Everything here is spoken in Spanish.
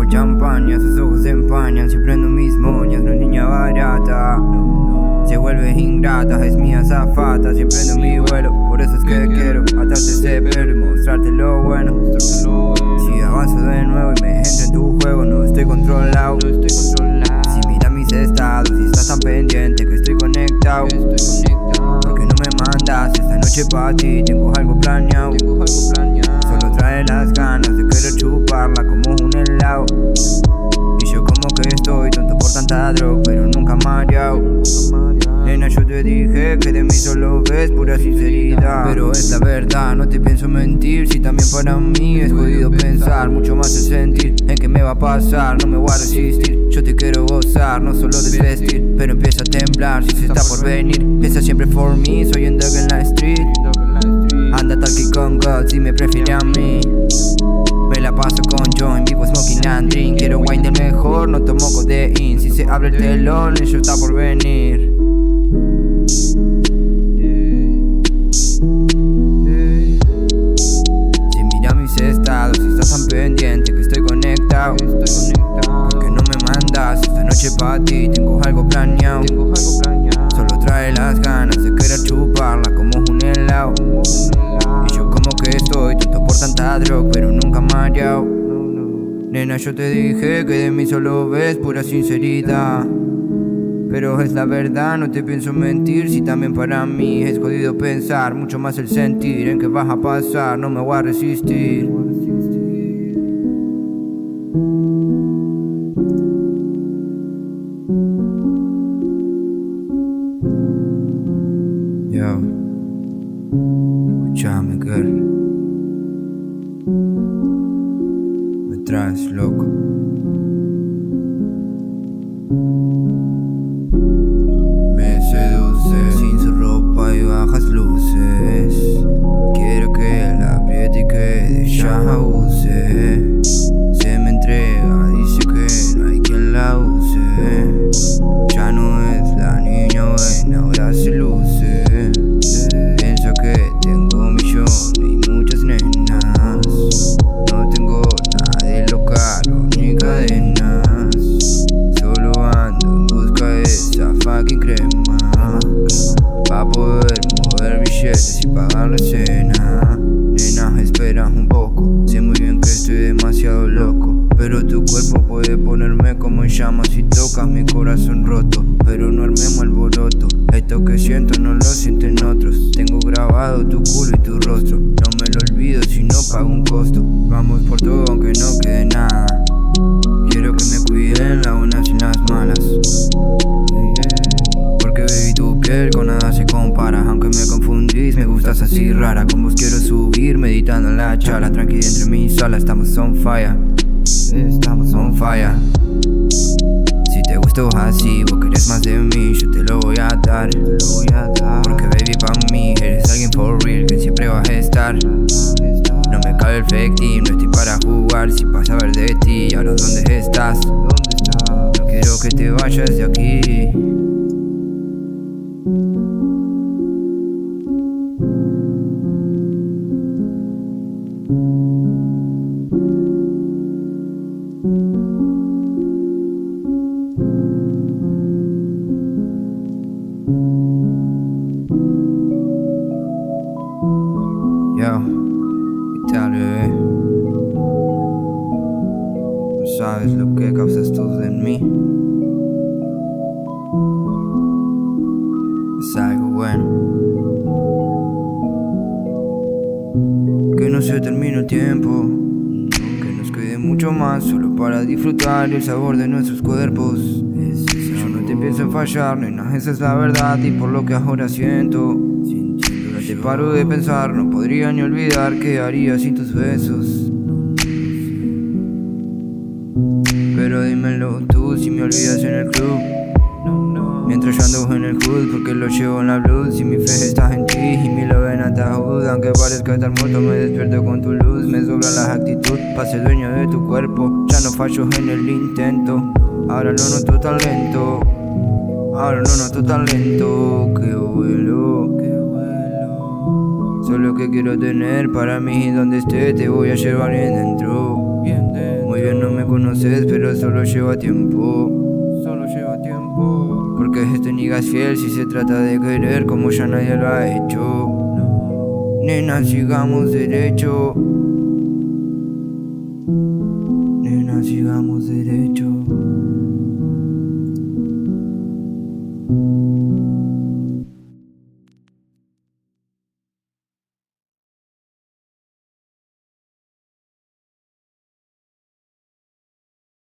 champaña, sus ojos se empañan. Siempre ando mis moñas, no es niña barata. Se vuelve ingrata, es mi azafata. Siempre ando en mi vuelo, por eso es que quiero atarte ese pelo y mostrarte lo bueno. Si avanzo de nuevo y me entro en tu juego, no estoy controlado. Si miras mis estados y estás tan pendiente que estoy conectado. Porque no me mandas esta noche pa' ti, tengo algo planeado. Solo trae las ganas de querer chuparla como un helado. Y yo como que estoy tonto por tanta droga, pero nunca mareado. Nena, yo te dije que de mí solo ves pura sinceridad. Pero es la verdad, no te pienso mentir. Si también para mí es jodido pensar, mucho más el sentir en que me va a pasar, no me voy a resistir. Yo te quiero gozar, no solo desvestir, pero empieza a temblar si se está por venir. Piensa siempre for me, soy un dog en la street. Anda talkie con God si me prefiere a mí. Me la paso con joint, vivo smoking and drink. Quiero wine del mejor, no tomo codeín. Si se abre el telón, eso está por venir. Si mira mis estados, si estás tan pendiente que estoy conectado. Porque no me mandas esta noche pa' ti, tengo algo planeado. Solo trae las ganas de querer chuparla como un helado. Y yo como que estoy tonto por tanta droga, pero nunca mareado. Nena, yo te dije que de mí solo ves pura sinceridad. Pero es la verdad, no te pienso mentir. Si también para mí es jodido pensar, mucho más el sentir en que vas a pasar, no me voy a resistir. Yo, escúchame, girl. Me traes loco. Me seduce sin su ropa y bajas luces. Quiero que la apriete y que de ella abuse. Se me entrega, dice que no hay quien la use. Ya no es la niña buena, ahora se luce. Pienso que tengo millones y muchas nenas. No tengo nada de lo caro ni cadenas. Solo ando en busca de esa fucking crema, pa' poder mover billetes y pagar la cena. Nena, espera un poco, sé muy bien que estoy demasiado loco, pero tu cuerpo puede ponerme como en llamas si tocas mi corazón roto. Pero no armemos alboroto, esto que siento no lo sienten otros. Tengo grabado tu culo y tu rostro, no me lo olvido si no pago un costo. Vamos por todo aunque no quede nada. Quiero que me cuiden las buenas y las malas. Porque baby tu piel con nada se compara. Aunque me confundís, me gustas así rara. Con vos quiero subir, meditando en la charla. Tranquila entre mis alas, estamos on fire. Estamos on fire. Si te gustó así, vos querés más de mí, yo te lo voy a dar. Porque baby pa' mí eres alguien for real que siempre vas a estar. No me cabe el fake team, no estoy para jugar. Si pasa a ver de ti, ahora ¿dónde estás? No quiero que te vayas de aquí. Yo, ¿qué tal, bebé? No sabes lo que causas tú en mí. Es algo bueno. Que no se termine el tiempo, que nos quede mucho más solo para disfrutar el sabor de nuestros cuerpos. Yo no te pienso en fallar, nena, esa es la verdad. Y por lo que ahora siento, no te paro de pensar, no podría ni olvidar qué haría sin tus besos. Pero dímelo tú si me olvidas en el club. Mientras yo ando en el hood, porque lo llevo en la blood. Si mi fe está en ti y mi love en ataúd. Aunque parezca estar muerto, me despierto con tu luz. Me sobra la actitud pa' ser dueño de tu cuerpo. Ya no fallo en el intento, ahora lo noto tan lento. Ahora no noto tan lento. Que vuelo, solo que quiero tener para mí. Donde esté te voy a llevar bien dentro. Muy bien, no me me conoces, pero solo lleva tiempo. Solo lleva tiempo. Porque este nigga es fiel si se trata de querer como ya nadie lo ha hecho. Nena, sigamos derecho. Nena, sigamos derecho.